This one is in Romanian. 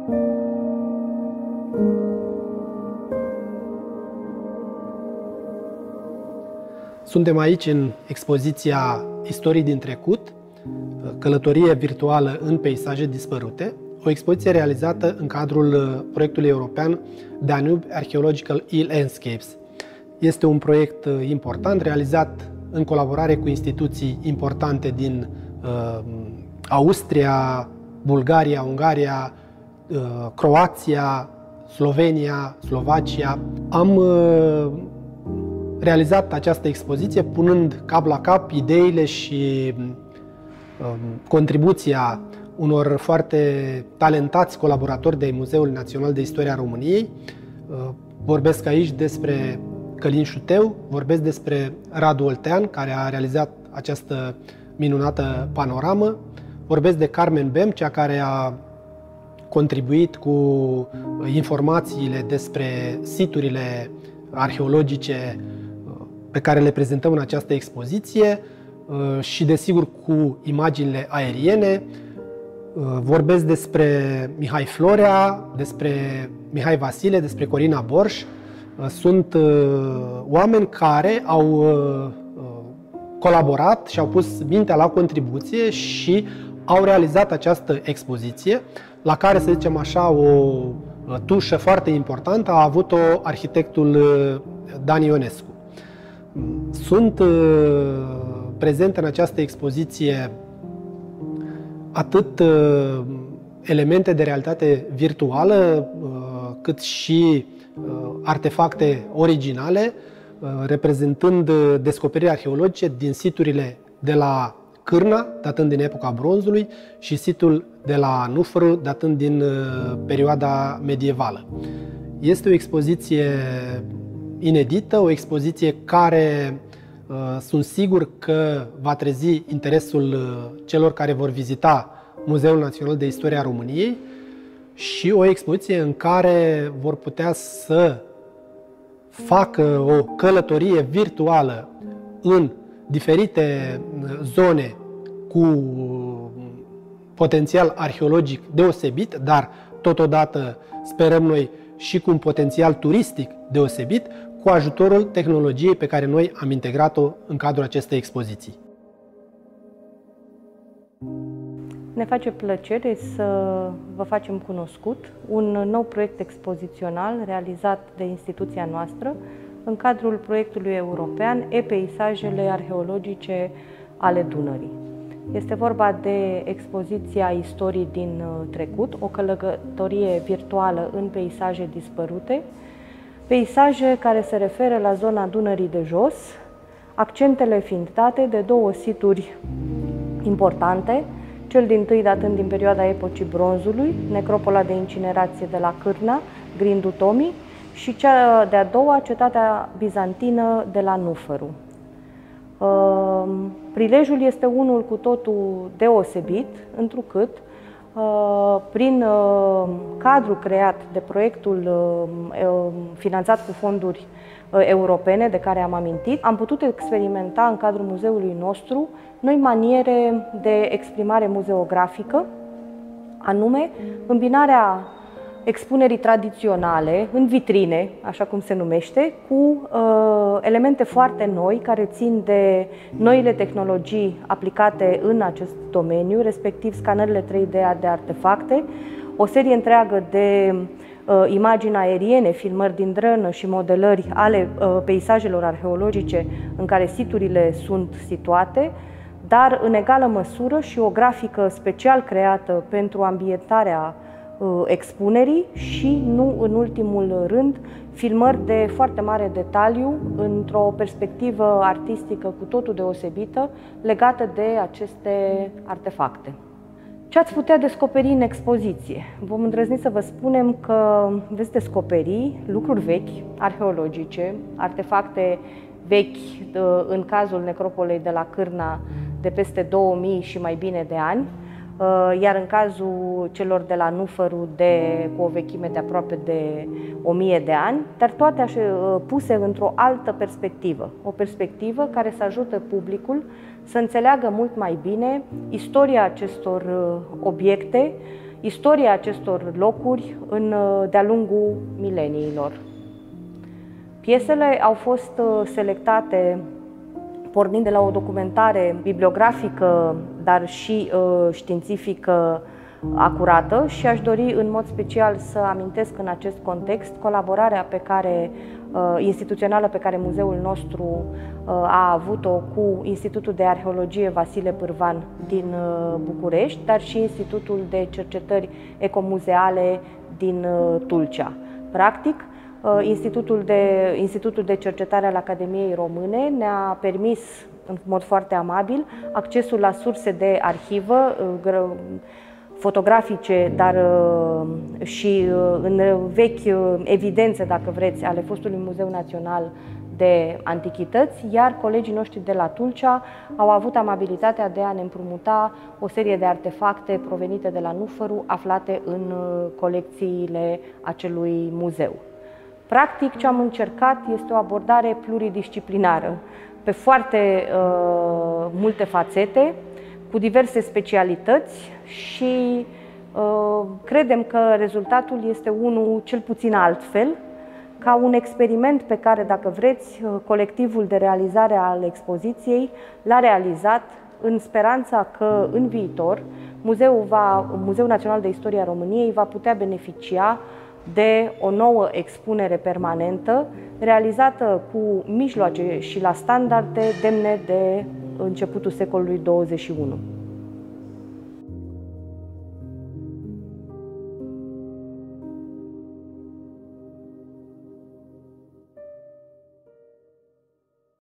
Suntem aici în expoziția Istorii din trecut, călătorie virtuală în peisaje dispărute, o expoziție realizată în cadrul proiectului european Danube, Archaeological, eLandscapes. Este un proiect important realizat în colaborare cu instituții importante din Austria, Bulgaria, Ungaria, Croația, Slovenia, Slovacia. Am realizat această expoziție punând cap la cap ideile și contribuția unor foarte talentați colaboratori de Muzeul Național de Istoria României. Vorbesc aici despre Călin Șuteu, vorbesc despre Radu Oltean, care a realizat această minunată panoramă, vorbesc de Carmen Bem, cea care a contribuit cu informațiile despre siturile arheologice pe care le prezentăm în această expoziție și, desigur, cu imaginile aeriene. Vorbesc despre Mihai Florea, despre Mihai Vasile, despre Corina Borș. Sunt oameni care au colaborat și au pus mintea la contribuție și au realizat această expoziție, la care, să zicem așa, o tușă foarte importantă a avut-o arhitectul Dan Ionescu. Sunt prezente în această expoziție atât elemente de realitate virtuală, cât și artefacte originale, reprezentând descoperiri arheologice din siturile de la Cârna, datând din epoca bronzului, și situl de la Nufăru, datând din perioada medievală. Este o expoziție inedită, o expoziție care sunt sigur că va trezi interesul celor care vor vizita Muzeul Național de Istoria României și o expoziție în care vor putea să facă o călătorie virtuală în diferite zone cu potențial arheologic deosebit, dar totodată, sperăm noi, și cu un potențial turistic deosebit, cu ajutorul tehnologiei pe care noi am integrat-o în cadrul acestei expoziții. Ne face plăcere să vă facem cunoscut un nou proiect expozițional realizat de instituția noastră în cadrul proiectului european E-peisajele arheologice ale Dunării. Este vorba de expoziția Istorii din trecut, o călătorie virtuală în peisaje dispărute, peisaje care se referă la zona Dunării de jos, accentele fiind date de două situri importante, cel dintâi datând din perioada epocii bronzului, necropola de incinerație de la Cârna, Grindul Tomii, și cea de-a doua, cetatea bizantină de la Nufăru. Prilejul este unul cu totul deosebit, întrucât prin cadrul creat de proiectul finanțat cu fonduri europene de care am amintit, am putut experimenta în cadrul muzeului nostru noi maniere de exprimare muzeografică, anume îmbinarea expunerii tradiționale în vitrine, așa cum se numește, cu elemente foarte noi care țin de noile tehnologii aplicate în acest domeniu, respectiv scanările 3D de artefacte, o serie întreagă de imagini aeriene, filmări din dronă și modelări ale peisajelor arheologice în care siturile sunt situate, dar în egală măsură și o grafică special creată pentru ambientarea expunerii și, nu în ultimul rând, filmări de foarte mare detaliu într-o perspectivă artistică cu totul deosebită legată de aceste artefacte. Ce ați putea descoperi în expoziție? Vom îndrăzni să vă spunem că veți descoperi lucruri vechi, arheologice, artefacte vechi, în cazul necropolei de la Cârna, de peste 2000 și mai bine de ani, iar în cazul celor de la Nufăru cu o vechime de aproape de 1000 de ani, dar toate puse într-o altă perspectivă, o perspectivă care să ajute publicul să înțeleagă mult mai bine istoria acestor obiecte, istoria acestor locuri de-a lungul mileniilor. Piesele au fost selectate pornind de la o documentare bibliografică, dar și științifică acurată și aș dori în mod special să amintesc în acest context colaborarea instituțională pe care muzeul nostru a avut-o cu Institutul de Arheologie Vasile Pârvan din București, dar și Institutul de Cercetări Ecomuzeale din Tulcea. Practic, Institutul de Cercetare al Academiei Române ne-a permis în mod foarte amabil accesul la surse de arhivă fotografice, dar și în vechi evidențe, dacă vreți, ale fostului Muzeu Național de Antichități, iar colegii noștri de la Tulcea au avut amabilitatea de a ne împrumuta o serie de artefacte provenite de la Nufăru, aflate în colecțiile acelui muzeu. Practic, ce am încercat este o abordare pluridisciplinară, pe foarte multe fațete, cu diverse specialități și credem că rezultatul este unul cel puțin altfel, ca un experiment pe care, dacă vreți, colectivul de realizare al expoziției l-a realizat în speranța că în viitor Muzeul Național de Istorie a României va putea beneficia de o nouă expunere permanentă, realizată cu mijloace și la standarde demne de începutul secolului 21.